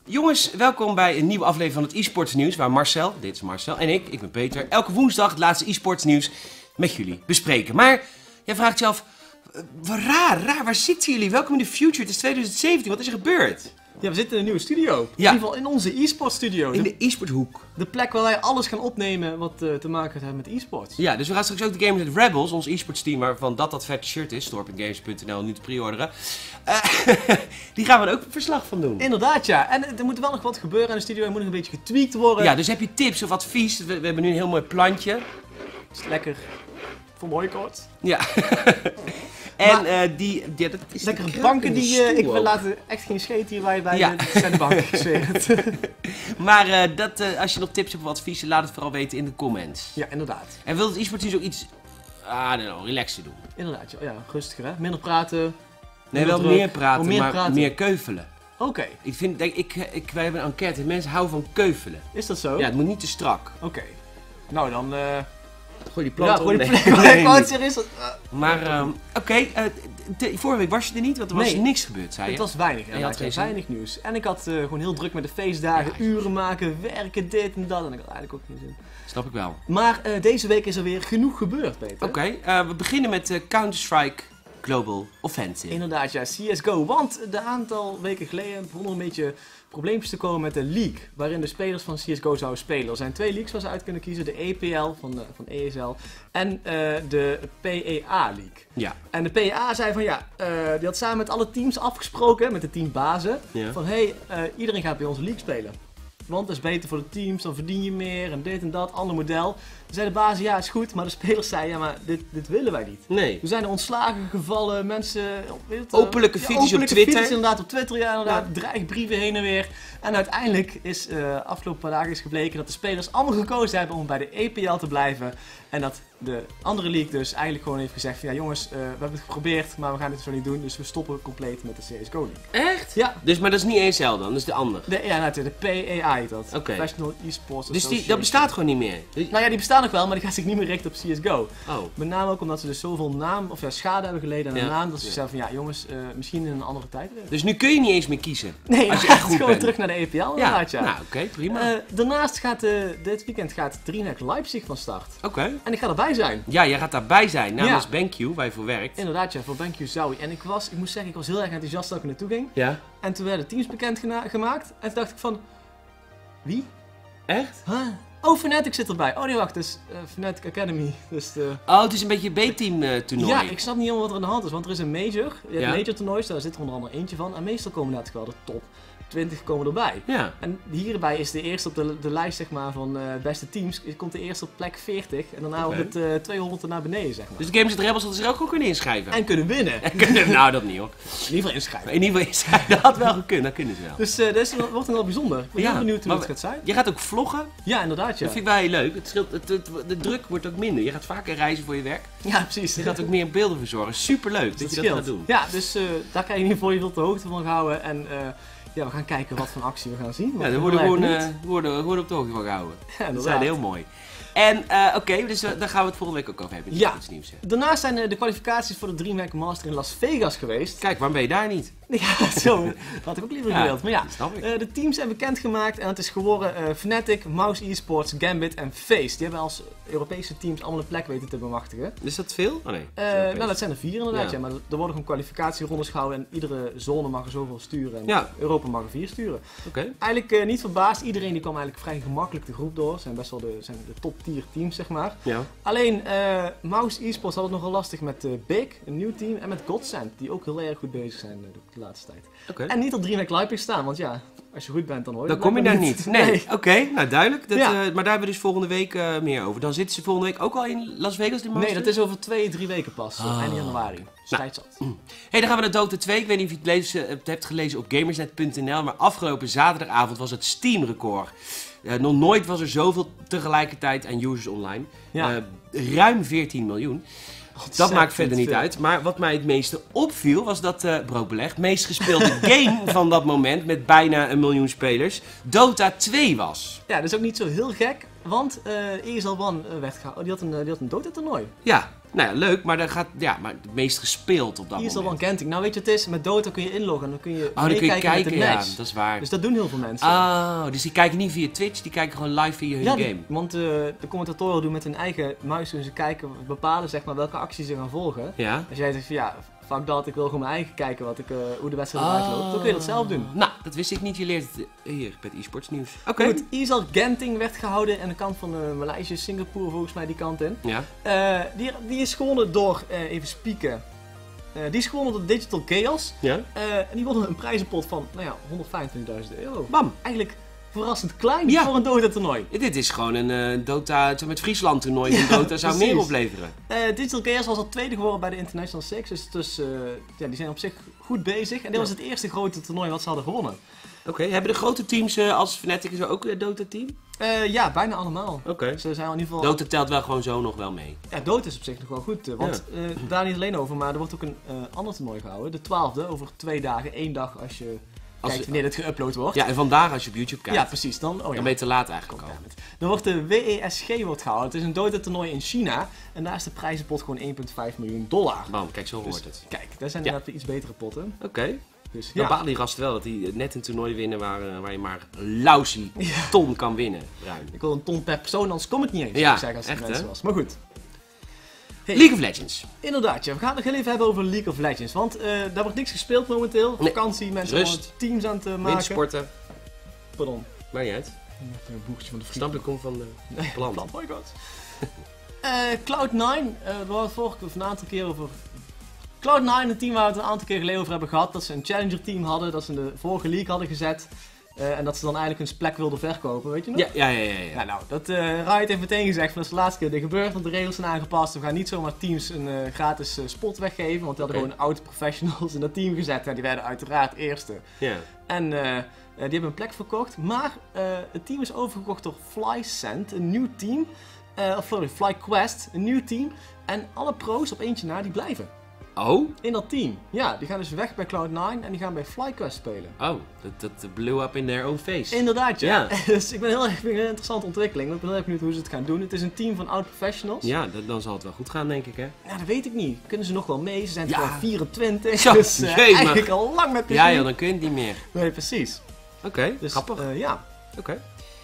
Jongens, welkom bij een nieuwe aflevering van het e-sports nieuws, waar Marcel, dit is Marcel, en ik ben Peter, elke woensdag het laatste e-sports nieuws met jullie bespreken. Maar jij vraagt je af, raar, waar zitten jullie? Welkom in the future, het is 2017, wat is er gebeurd? Ja, we zitten in een nieuwe studio. Ja. In ieder geval in onze e-sports studio. In de e-sport hoek. De plek waar wij alles gaan opnemen wat te maken heeft met e-sports. Ja, dus we gaan straks ook de Gamers at Rebels, ons e-sports team waarvan dat vette shirt is, store.gamers.nl, nu te pre-orderen. Die gaan we er ook verslag van doen. Inderdaad, ja. En er moet wel nog wat gebeuren in de studio, er moet nog een beetje getweakt worden. Ja, dus heb je tips of advies? We hebben nu een heel mooi plantje. Het is lekker voor boycott. Ja. En dat is lekkere banken die ik wil laten echt geen scheet hierbij bij. Ja. Dat zijn de banken, ik zweer het. Maar als je nog tips hebt of adviezen, laat het vooral weten in de comments. Ja, inderdaad. En wil het e-sports nieuws ook iets, relaxer doen? Inderdaad, ja, rustiger hè. Minder praten. Nee, wel druk. meer praten, maar meer keuvelen. Oké. Wij hebben een enquête, mensen houden van keuvelen. Is dat zo? Ja, het moet niet te strak. Oké. Nou dan... Gooi die plant ja, gooi die op. plant. Nee, Ik wou het niet. zeggen, is dat... Maar, vorige week was je er niet, want er was Nee. niks gebeurd, zei je? Het was weinig, En je had geen zin? weinig nieuws. En ik had gewoon heel druk met de feestdagen, Ja, uren maken, werken, dit en dat. En ik had eigenlijk ook geen zin. Snap ik wel. Maar deze week is er weer genoeg gebeurd, Peter. Oké, we beginnen met Counter-Strike Global Offensive. Inderdaad, ja, CSGO. Want een aantal weken geleden begonnen er een beetje probleempjes te komen met de league. Waarin de spelers van CSGO zouden spelen. Er zijn 2 leagues waar ze uit kunnen kiezen. De EPL van ESL en de PEA League. Ja. En de PEA zei van ja, die had samen met alle teams afgesproken, met de teambazen. Ja. Van iedereen gaat bij onze league spelen. Want dat is beter voor de teams, dan verdien je meer en dit en dat, ander model. Toen zei de baas, ja is goed, maar de spelers zeiden, ja maar dit willen wij niet. Nee. Toen zijn er ontslagen gevallen, mensen... Openlijke video's op Twitter. Video's inderdaad op Twitter, ja inderdaad, dreigbrieven heen en weer. En uiteindelijk is afgelopen paar dagen is gebleken dat de spelers allemaal gekozen hebben om bij de EPL te blijven. En dat de andere league dus eigenlijk gewoon heeft gezegd van ja jongens, we hebben het geprobeerd, maar we gaan dit zo niet doen. Dus we stoppen compleet met de CSGO League. Echt? Ja. Dus, maar dat is niet ESL dan, dat is de andere. De PEA heet dat. Oké. Professional Esports Dus Association. dat bestaat gewoon niet meer? Nou ja, die bestaan nog wel, maar die gaat zich niet meer richten op CSGO. Oh. Met name ook omdat ze dus zoveel schade hebben geleden aan de Ja. naam. Dat ze zeiden van ja jongens, misschien in een andere tijd weer. Dus nu kun je niet eens meer kiezen? Nee, als je dan echt gaat goed gewoon bent. terug naar de EPL inderdaad, ja. Nou oké, prima. Daarnaast gaat dit weekend gaat DreamHack Leipzig van start. Oké. En ik ga erbij zijn. Ja, jij gaat daarbij zijn namens Ja. BenQ, waar je voor werkt. Inderdaad, ja, voor BenQ Zowie. En ik moet zeggen, ik was heel erg enthousiast dat ik er naartoe ging. Ja. En toen werden teams bekend gemaakt. En toen dacht ik van, wie? Echt? Huh? Oh, Fnatic zit erbij. Oh nee, wacht, dus Fnatic Academy. Dus Oh, het is een beetje een B-team toernooi. ja, ik snap niet helemaal wat er aan de hand is, want er is een major. Je hebt Ja. major toernoois, daar zit er onder andere eentje van. En meestal komen natuurlijk wel de top 20 komen erbij. Ja. En hierbij is de eerste op de lijst zeg maar, van beste teams, komt de eerste op plek 40. En daarna Oké. wordt het 200 naar beneden, zeg maar. Dus de Gamers at Rebels hadden zich ook gewoon kunnen inschrijven. En kunnen winnen. Nou, dat niet hoor. Liever inschrijven. In ieder geval inschrijven, dat had wel gekund, dat kunnen ze wel. Dus dat wordt dan wel bijzonder. Ik ben Ja, heel benieuwd hoe maar het gaat zijn. Je gaat ook vloggen, Ja, inderdaad, ja. dat vind ik wel heel leuk. Het scheelt, de druk wordt ook minder. Je gaat vaker reizen voor je werk. Ja, precies. Je gaat ook meer beelden verzorgen. Superleuk dat je dat gaat doen. Ja, dus daar krijg je in ieder geval je op de hoogte van gehouden. En ja, we gaan kijken wat voor actie we gaan zien. Ja, daar worden gewoon op de hoogte van gehouden. Ja, Dat is heel mooi. En oké, dus daar gaan we het volgende week ook over hebben. Ja. Iets nieuws. Hè. Daarnaast zijn de kwalificaties voor de DreamHack Master in Las Vegas geweest. Kijk, waarom ben je daar niet? Ja, zo. Dat had ik ook liever gewild. Maar ja, dat snap ik. de teams zijn bekendgemaakt en het is geworden Fnatic, Mouse Esports, Gambit en FaZe. Die hebben als Europese teams allemaal een plek weten te bemachtigen. Is dat veel? Oh nee. Nou, dat zijn er 4 inderdaad, Ja. ja. Maar er worden gewoon kwalificatierondes gehouden en iedere zone mag er zoveel sturen. En Ja. Europa mag er 4 sturen. Oké. Eigenlijk niet verbaasd, iedereen die kwam eigenlijk vrij gemakkelijk de groep door. Zijn best wel de top tier teams, zeg maar. Ja. Alleen Mouse Esports had het nogal lastig met Big, een nieuw team, en met Godsend, die ook heel erg goed bezig zijn de laatste tijd. Oké. En niet op DreamHack Leipzig staan, want ja, als je goed bent dan hoor je Dan het kom je daar blijkbaar niet. Nee. Oké, nou duidelijk. Dat, Ja. maar daar hebben we dus volgende week meer over. Dan zitten ze volgende week ook al in Las Vegas, de Masters? Nee, dat is over 2-3 weken pas, eind januari. Dus tijd zat. Hey, dan gaan we naar Dota 2. Ik weet niet of je het hebt gelezen op gamersnet.nl, maar afgelopen zaterdagavond was het Steam-record. Nog nooit was er zoveel tegelijkertijd aan users online. Ja. Ruim 14 miljoen. Dat Ontzettend maakt verder niet veel. uit. Maar wat mij het meeste opviel was dat broodbeleg, meest gespeelde game van dat moment met bijna 1 miljoen spelers, Dota 2 was. Ja, dat is ook niet zo heel gek, want ESL One werd gehouden. Die had een Dota-toernooi. Ja, Nou ja, leuk, maar maar het meest gespeeld op dat Hier is al moment. wel Genting. Nou weet je wat het is? Met Dota kun je inloggen en dan kun je Dan kun je meekijken met de kijken, match. ja, dat is waar. Dus dat doen heel veel mensen. Oh, dus die kijken niet via Twitch, die kijken gewoon live via hun game. Want de commentatoren doen met hun eigen muis, dus ze kijken, bepalen zeg maar welke acties ze gaan volgen. Ja? Als jij zegt van ja, fuck dat, ik wil gewoon mijn eigen kijken hoe de wedstrijd eruit loopt, dan kun je dat zelf doen. Nou, dat wist ik niet. Je leert het hier bij het eSports nieuws. Oké. Goed, ISL Genting werd gehouden aan de kant van Maleisië, Singapore volgens mij die kant in. Ja. Die is gewonnen door, even spieken, die is gewonnen door Digital Chaos. Ja. En die wonnen een prijzenpot van, nou ja, €125.000. Bam. Eigenlijk verrassend klein Ja. voor een Dota-toernooi. Dit is gewoon een Dota met Friesland toernooi. Van Dota zou Precies. meer opleveren. Digital Chaos was al tweede geworden bij de International Six, dus die zijn op zich goed bezig. En dit was het eerste grote toernooi wat ze hadden gewonnen. Oké, hebben de grote teams als Fnatic en zo ook een Dota-team? Ja, bijna allemaal. Oké. Ze zijn al in ieder geval... Dota telt wel gewoon zo nog wel mee. Ja, Dota is op zich nog wel goed, want daar niet alleen over, maar er wordt ook een ander toernooi gehouden. De 12e, over 2 dagen, 1 dag als je kijkt wanneer dit geüpload wordt. Ja, en vandaag als je op YouTube kijkt, Ja, precies. Dan dan ben je te laat eigenlijk al. Dan wordt de WESG gehouden. Het is een Dota-toernooi in China en daar is de prijzenpot gewoon $1,5 miljoen. Bam, kijk, zo hoort Dus, het. kijk, daar zijn inderdaad iets betere potten. Oké. Dus Dan ja. balen die gasten wel dat die net een toernooi winnen waar je maar lousy ton kan winnen. Ruim. Ik wil een ton per persoon, anders kom ik niet eens. Ja, zou ik zeggen, als het echt, mensen hè? was. Maar goed. Hey, League of Legends. inderdaad, ja, we gaan het nog heel even hebben over League of Legends. Want daar wordt niks gespeeld momenteel. Nee. Vakantie, mensen Rust. zijn teams aan het maken. Windsporten. Pardon. Maakt niet uit. Een boekje van de vriend. Snap ik, komt van de plan. Oh my god. Cloud9, we hadden vorige of een aantal keer over... Cloud9, een team waar we het een aantal keer geleden over hebben gehad. Dat ze een challenger team hadden, dat ze in de vorige league hadden gezet. En dat ze dan eigenlijk hun plek wilden verkopen, weet je nog? Ja. Ja, nou, dat Riot heeft meteen gezegd van dat is de laatste keer dit gebeurt, want de regels zijn aangepast. We gaan niet zomaar teams een gratis spot weggeven, want die hadden gewoon oude professionals in dat team gezet. En die werden uiteraard eerste. Ja. En die hebben een plek verkocht, maar het team is overgekocht door FlyCent, een nieuw team. FlyQuest, een nieuw team. En alle pro's op eentje na, die blijven Oh? in dat team. Ja, die gaan dus weg bij Cloud9 en die gaan bij FlyQuest spelen. Oh, dat blew up in their own face. Inderdaad, ja. Ja. Dus ik ben heel erg een interessante ontwikkeling. Ik ben heel erg benieuwd hoe ze het gaan doen. Het is een team van oud-professionals. Ja, dan zal het wel goed gaan, denk ik, hè? Nou, dat weet ik niet. Kunnen ze nog wel mee? Ze zijn Ja. gewoon 24. Zo, dus jee, eigenlijk al lang met plezier. Ja, joh, dan kun je het niet meer. Nee, precies. Oké, Dus, grappig. ja. Oké.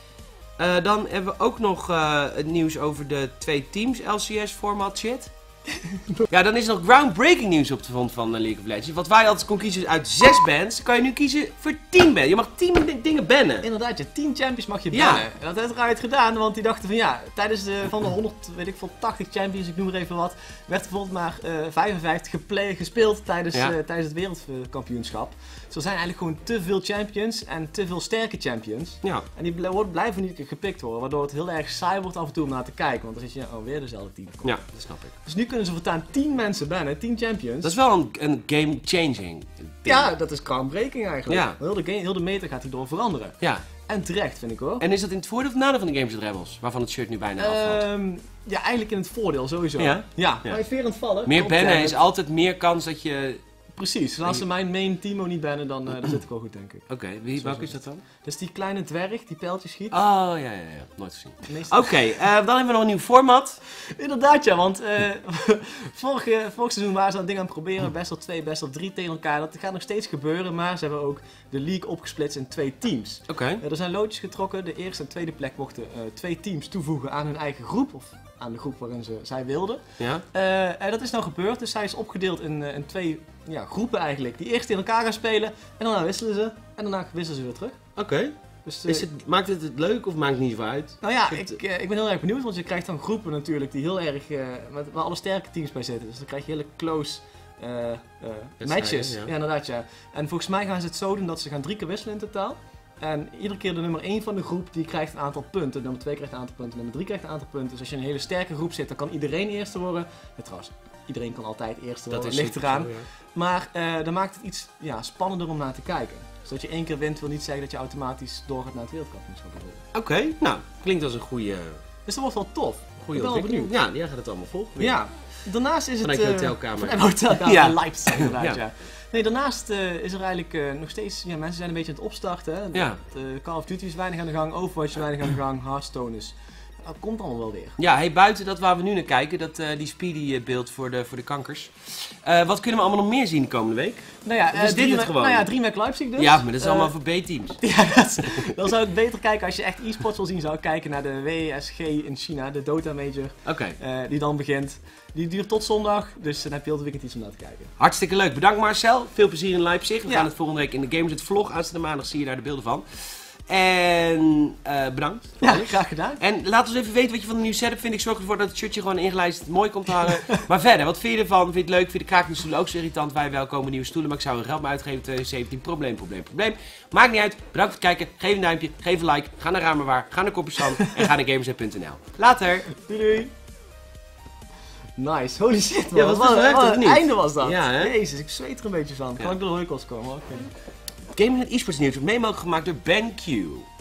Dan hebben we ook nog het nieuws over de 2 teams LCS-format shit. Ja, dan is er nog groundbreaking nieuws op de front van League of Legends. Wat wij altijd kon kiezen uit 6 bands, kan je nu kiezen voor 10 bands. Je mag 10 dingen bannen. Inderdaad, 10 champions mag je Ja. bannen. En dat heeft Riot gedaan, want die dachten van ja, tijdens van de 180 champions, ik noem er even wat, werd er bijvoorbeeld maar 55 gespeeld tijdens het wereldkampioenschap. Dus er zijn eigenlijk gewoon te veel champions en te veel sterke champions. Ja. En die blijven niet gepikt worden, waardoor het heel erg saai wordt af en toe om naar te kijken. Want dan zit je weer dezelfde team. Ja, dat snap ik. Dus nu kunnen ze voortaan 10 mensen bannen, 10 champions. Dat is wel een game-changing ding. Ja, dat is groundbreaking eigenlijk. Ja. Heel de meta gaat hierdoor veranderen. Ja. En terecht, vind ik hoor. En is dat in het voordeel of nadeel van de Games Rebels? Waarvan het shirt nu bijna afvalt. Ja, eigenlijk in het voordeel sowieso. Ja? Ja, Ja. maar veer aan het vallen. Meer Op bannen tablet. is altijd meer kans dat je... Precies, als ze mijn main Timo niet bannen, dan zit ik wel goed, denk ik. Oké, welke is dat dan? Dus die kleine dwerg die pijltjes schiet. Oh, ja. Nooit gezien. Meestal- Oké, dan hebben we nog een nieuw format. Inderdaad, ja, want vorig seizoen waren ze dat ding aan het proberen. Best wel 2, best wel 3 tegen elkaar. Dat gaat nog steeds gebeuren, maar ze hebben ook de league opgesplitst in 2 teams. Oké. Er zijn loodjes getrokken. De eerste en tweede plek mochten 2 teams toevoegen aan hun eigen groep. Of aan de groep waarin zij wilden. Ja. En dat is nou gebeurd. Dus zij is opgedeeld in 2 groepen eigenlijk. Die eerst in elkaar gaan spelen. En daarna wisselen ze. En daarna wisselen ze weer terug. Oké. Dus, Maakt het leuk of maakt het niet zoveel uit? nou ja, ik ben heel erg benieuwd. Want je krijgt dan groepen natuurlijk die heel erg... waar alle sterke teams bij zitten. Dus dan krijg je hele close... matches. ja. Ja, inderdaad, ja. En volgens mij gaan ze het zo doen dat ze gaan 3 keer wisselen in totaal. En iedere keer de nummer 1 van de groep die krijgt een aantal punten. Nummer 2 krijgt een aantal punten, nummer 3 krijgt een aantal punten. Dus als je in een hele sterke groep zit, dan kan iedereen eerste worden. Ja, trouwens, iedereen kan altijd eerste worden, ligt eraan. Zo, ja. Maar dan maakt het iets spannender om naar te kijken. Dus dat je 1 keer wint wil niet zeggen dat je automatisch doorgaat naar het wereldkampioenschap bijvoorbeeld. Oké, nou, klinkt als een goede Dus dat wordt wel tof. goede Ik ben wel ontwikkeling. benieuwd. Ja, die gaat het allemaal volgen. Ja, daarnaast is Vanuit het... je hotelkamer. Vanuit mijn hotelkamer, Ja. in Leipzig inderdaad, Ja. ja. Nee, daarnaast is er eigenlijk nog steeds... Ja, mensen zijn een beetje aan het opstarten. Hè. Ja. Call of Duty is weinig aan de gang, Overwatch is weinig aan de gang, Hearthstone is dat komt allemaal wel weer. Ja, hey, buiten dat waar we nu naar kijken, die Speedy beeld voor de kankers. Wat kunnen we allemaal nog meer zien de komende week? Nou ja, Is dit het gewoon? Nou ja, DreamHack Leipzig dus. Ja, maar dat is allemaal voor B-teams. Ja, dan zou ik beter kijken als je echt e-sports wil zien, zou ik kijken naar de WSG in China, de Dota Major. Oké. Die dan begint. Die duurt tot zondag, dus dan heb je heel het weekend iets om naar te kijken. Hartstikke leuk. Bedankt Marcel. Veel plezier in Leipzig. We gaan het volgende week in de Games het vlog. Aanstaande maandag zie je daar de beelden van. En bedankt. Ja, graag gedaan. En laat ons even weten wat je van de nieuwe setup vindt. Ik zorg ervoor dat het shirtje gewoon ingelijst mooi komt te hangen. Maar verder, wat vind je ervan? Vind je het leuk? Vind je de krakende stoelen ook zo irritant? Wij welkomen nieuwe stoelen, maar ik zou er geld mee uitgeven. 2017. Probleem. Maakt niet uit. Bedankt voor het kijken. Geef een duimpje. Geef een like. Ga naar Ramerwaar. Ga naar Koppersand. En ga naar gamersnet.nl. Later. Doei. Nice. Holy shit, man. Ja, wat leuk, wat of een niet? einde was dat. Ja, hè? Jezus, ik zweet er een beetje van. Kan ik door de heukels komen? Oké. Gamersnet eSports nieuws wordt mee mogelijk gemaakt door BenQ.